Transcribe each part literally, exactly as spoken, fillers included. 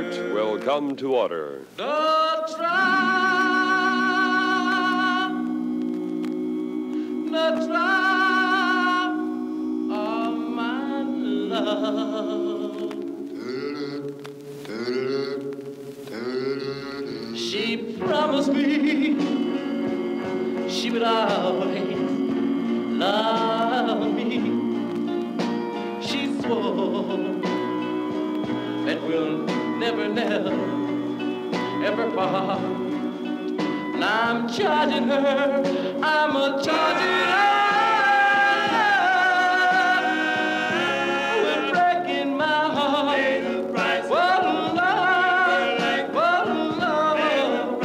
heart will come to order. The trial, the trial of my love. She promised me she would always love me. She swore that we'll never, never, ever part. And I'm charging her, I'm a charging her with breaking my heart. What love, what love.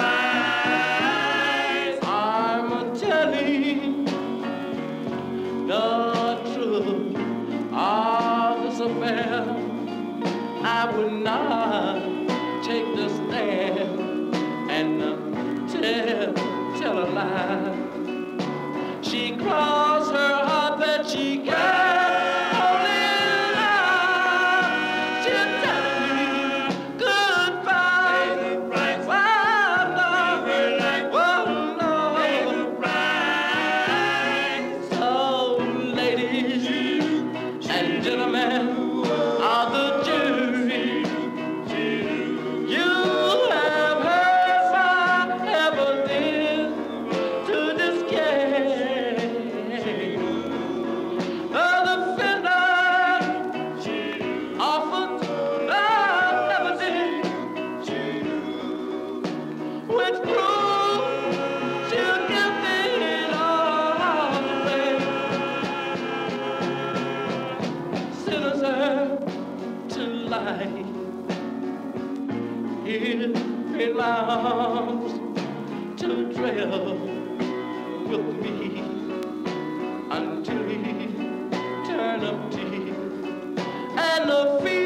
I'm a telling the truth of this affair. I would not take the stand and uh, tell, tell a lie. She crossed her heart that she can only lie. She's telling me goodbye. Well, love, well, love. So, ladies and gentlemen of the jury, you have heard my evidence to this case. The defendant offered not evidence which proves she'll give it all away. Sinners are to life. It belongs to dwell with me until he turn up tea and the feet.